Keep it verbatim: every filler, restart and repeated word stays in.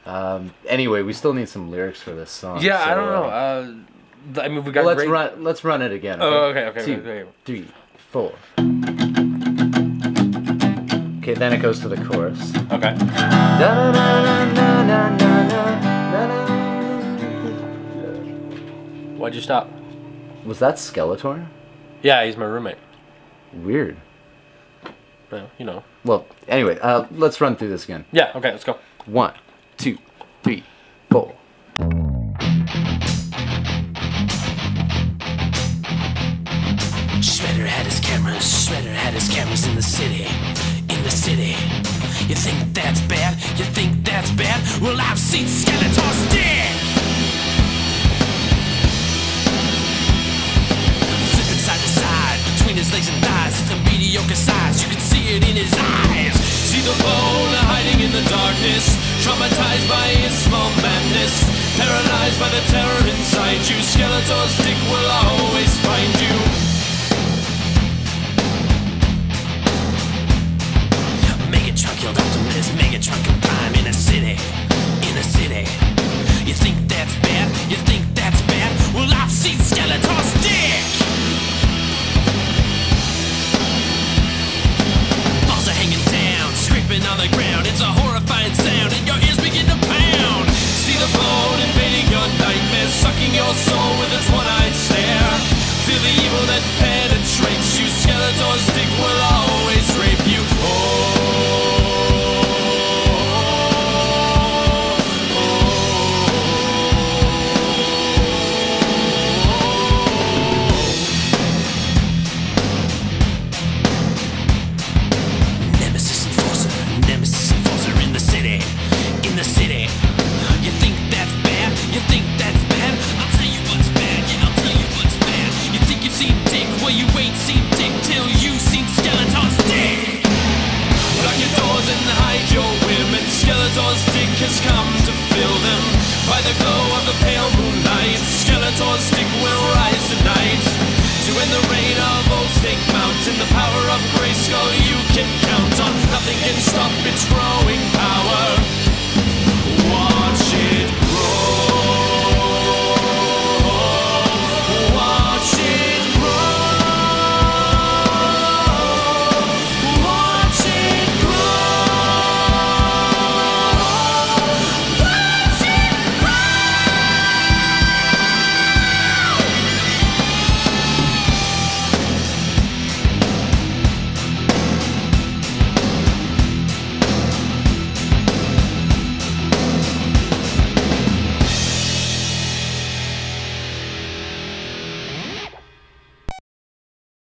Um, anyway, we still need some lyrics for this song. Yeah, so, I don't know. Uh, Uh, I mean, we got. let's great... run. Let's run it again. Oh, okay, okay, Two, okay, okay. three, four. Okay, then it goes to the chorus. Okay. Why'd you stop? Was that Skeletor? Yeah, he's my roommate. Weird. Well, you know. Well, anyway, uh, let's run through this again. Yeah, okay, let's go. One, two, three, four. Shredder had his cameras, Shredder had his cameras in the city, in the city. You think that's bad? You think that's bad? Well, I've seen Skeletor's dick! Flipping side to side, between his legs and thighs, it's a mediocre size, you can see it in his eyes. See the bone hiding in the darkness, traumatized by his small madness, paralyzed by the terror inside you. Skeletor's dick will always find you. Megatron killed Optimus, Megatron could prime in a city, in a city. You think that's bad? You think that's bad? Well, I've seen Skeletor's dick! Balls are hanging down, scraping on the ground. It's a horrifying sound, and your ears begin to pound. See the bone invading your nightmares, sucking your soul with its one-eyed stare. Feel the evil that penetrates you. Skeletor's dick will always rape you. Oh. Skeletor's dick has come to fill them. By the glow of the pale moonlight, Skeletor's dick will rise tonight. To end the reign of Old Snake Mountain, the power of Grayskull, you